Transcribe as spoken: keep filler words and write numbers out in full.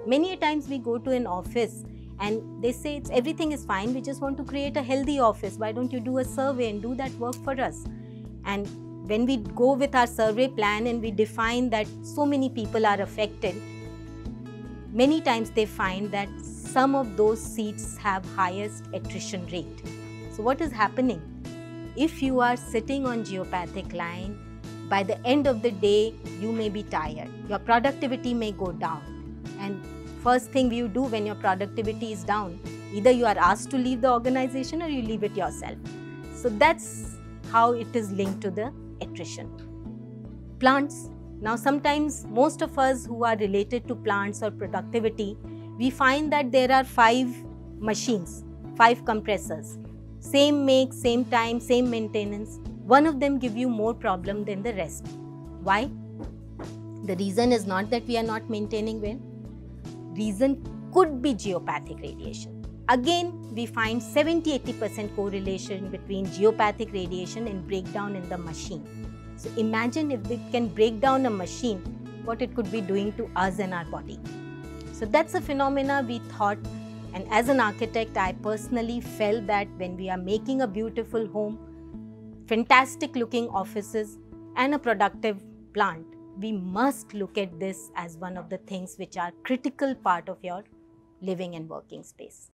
Many a times we go to an office and they say it's, everything is fine, we just want to create a healthy office. Why don't you do a survey and do that work for us? And when we go with our survey plan and we define that so many people are affected, many times they find that some of those seats have highest attrition rate. So what is happening? If you are sitting on geopathic line, by the end of the day, you may be tired. Your productivity may go down. And first thing you do when your productivity is down, either you are asked to leave the organization or you leave it yourself. So that's how it is linked to the attrition. Plants. Now sometimes most of us who are related to plants or productivity, we find that there are five machines, five compressors. Same make, same time, same maintenance. One of them give you more problem than the rest. Why? The reason is not that we are not maintaining well. Reason could be geopathic radiation. Again, we find seventy to eighty percent correlation between geopathic radiation and breakdown in the machine. So imagine if it can break down a machine, what it could be doing to us and our body. So that's a phenomena we thought, and as an architect, I personally felt that when we are making a beautiful home, fantastic looking offices and a productive plant, we must look at this as one of the things which are critical part of your living and working space.